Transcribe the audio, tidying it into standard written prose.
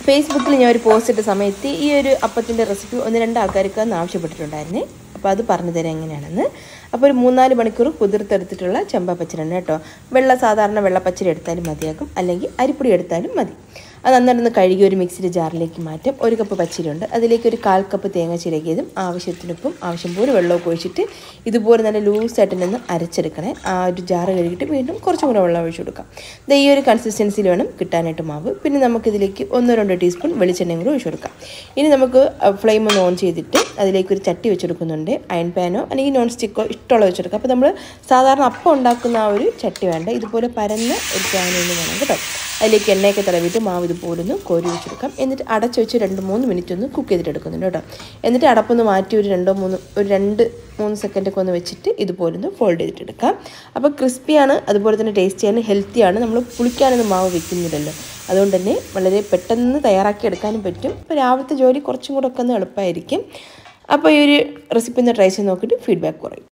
ഫേസ്ബുക്കിൽ ഞാൻ ഒരു പോസ്റ്റ് ഇട്ട സമയത്ത് ഈ ഒരു അപ്പത്തിൻ്റെ റെസിപ്പി 1-2 ആൾക്കാർക്ക് ആവശ്യപ്പെട്ടിട്ടുണ്ടായിരുന്നേ. അപ്പോൾ അത് പറഞ്ഞു തരാം എങ്ങനെയാണെന്ന്. അപ്പോൾ ഒരു 3-4 മണിക്കൂർ കുതിർത്തെടുത്തിട്ടുള്ള ചെമ്പ പച്ചരിയാണ് കേട്ടോ. സാധാരണ വെള്ളപ്പച്ചരി എടുത്താലും മതിയാകും, അല്ലെങ്കിൽ അരിപ്പൊടി എടുത്താലും മതി. അത് നന്നായിട്ടൊന്ന് കഴുകി ഒരു മിക്സിയുടെ ജാറിലേക്ക് മാറ്റാം. 1 കപ്പ് പച്ചരിയുണ്ട്, അതിലേക്ക് ഒരു 1/4 കപ്പ് തേങ്ങ ചിരകിയതും ആവശ്യത്തിനൊപ്പം ആവശ്യം പോലെ വെള്ളമൊക്കെ ഒഴിച്ചിട്ട് ഇതുപോലെ നല്ല ലൂസായിട്ട് നിന്ന് അരച്ചെടുക്കണേ. ആ ഒരു ജാറ് കഴുകിയിട്ട് വീണ്ടും കുറച്ചും കൂടെ വെള്ളം ഒഴിച്ചു കൊടുക്കാം. ഈ ഒരു കൺസിസ്റ്റൻസിയിൽ വേണം കിട്ടാനായിട്ട് മാവ്. പിന്നെ നമുക്കിതിലേക്ക് 1-2 ടീസ്പൂൺ വെളിച്ചെണ്ണയും കൂടി ഒഴിച്ചു കൊടുക്കാം. ഇനി നമുക്ക് ഫ്ലെയിം ഒന്ന് ഓൺ ചെയ്തിട്ട് അതിലേക്ക് ഒരു ചട്ടി വെച്ചെടുക്കുന്നുണ്ട്. അയൺ പാനോ അല്ലെങ്കിൽ നോൺ സ്റ്റിക്കോ ഇഷ്ടമുള്ള വെച്ചെടുക്കാം. അപ്പോൾ നമ്മൾ സാധാരണ അപ്പം ഉണ്ടാക്കുന്ന ആ ഒരു ചട്ടി വേണ്ട, ഇതുപോലെ പരന്ന ഒരു പാനൊന്നും വേണം കേട്ടോ. അതിലേക്ക് എണ്ണയൊക്കെ തടവിയിട്ട് മാവ് ഇതുപോലെ ഒന്ന് കോരി വെച്ചെടുക്കാം. എന്നിട്ട് അടച്ചു വെച്ച് 2-3 മിനിറ്റ് ഒന്ന് കുക്ക് ചെയ്തിട്ടെടുക്കുന്നുണ്ട് കേട്ടോ. എന്നിട്ട് അടപ്പൊന്ന് മാറ്റി ഒരു 2-3 സെക്കൻഡൊക്കെ ഒന്ന് വെച്ചിട്ട് ഇതുപോലെ ഒന്ന് ഫോൾഡ് ചെയ്തിട്ടെടുക്കാം. അപ്പോൾ ക്രിസ്പിയാണ്, അതുപോലെ തന്നെ ടേസ്റ്റിയാണ്, ഹെൽത്തിയാണ്. നമ്മൾ പുളിക്കാനൊന്നും മാവ് വെക്കുന്നില്ലല്ലോ, അതുകൊണ്ട് തന്നെ വളരെ പെട്ടെന്ന് തയ്യാറാക്കി എടുക്കാനും പറ്റും. അപ്പോൾ രാവിലത്തെ ജോലി കുറച്ചും കൂടെ ഒക്കെ ഒന്ന് എളുപ്പമായിരിക്കും. അപ്പോൾ ഈ ഒരു റെസിപ്പി ഒന്ന് ട്രൈ ചെയ്ത് നോക്കിയിട്ട് ഫീഡ്ബാക്ക് പറയും.